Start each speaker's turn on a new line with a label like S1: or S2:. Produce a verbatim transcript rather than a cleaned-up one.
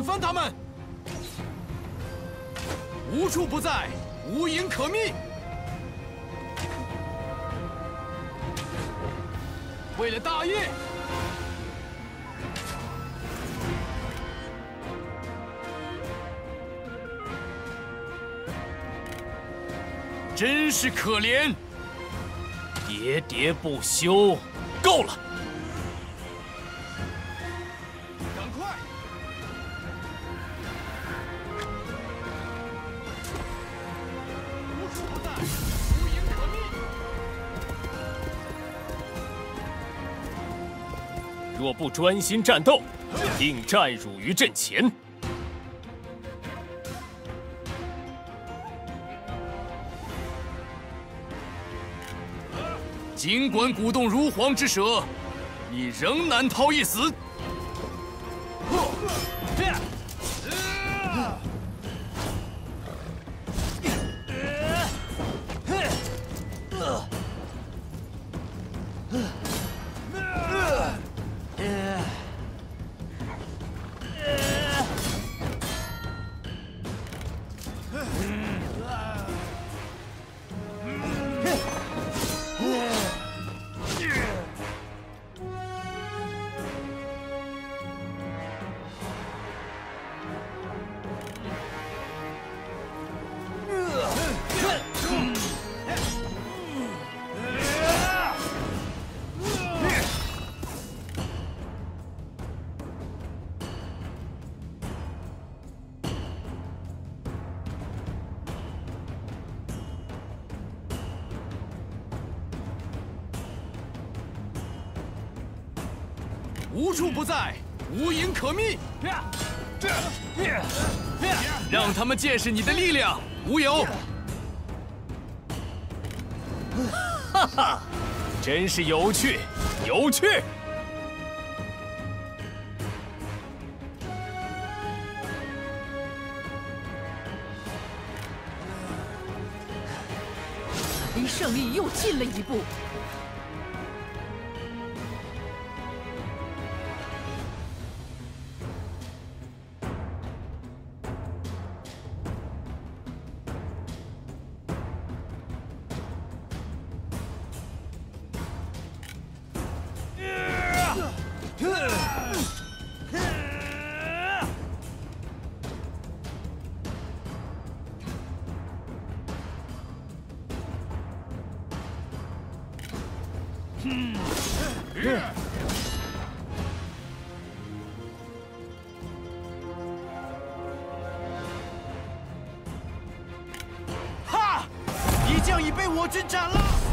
S1: 翻他们！无处不在，无影可觅。为了大业，真是可怜，喋喋不休。够了！ 若不专心战斗，定战辱于阵前。尽管鼓动如簧之舌，你仍难逃一死。无处不在，无影可觅。让他们见识你的力量，无有。哈哈，真是有趣，有趣。
S2: 离胜利又近了一步。
S1: 哈！敌将已被我军斩了。